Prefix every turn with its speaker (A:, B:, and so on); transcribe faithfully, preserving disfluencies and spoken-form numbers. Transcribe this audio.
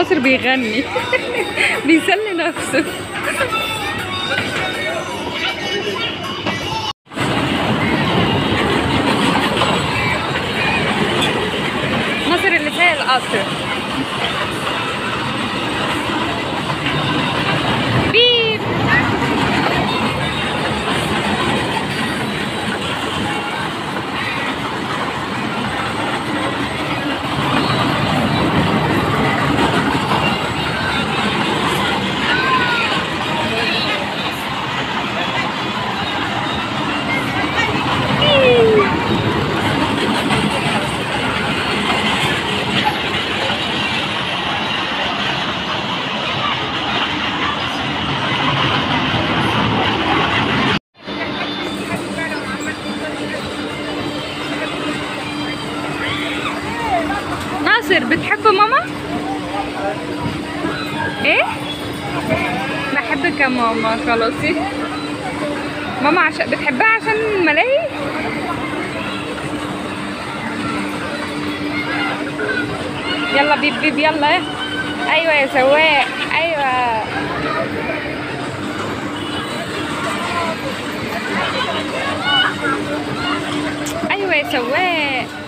A: ناصر بيغني بيسلي نفسه. ناصر اللي سايق القطر. بيب ناصر بتحب ماما؟ ايه؟ بحبك يا ماما. خلاصي ماما عشان بتحبها عشان الملاهي. يلا بيب بيب يلا. ايوه يا سواق ايوه. ايوه يا سواق.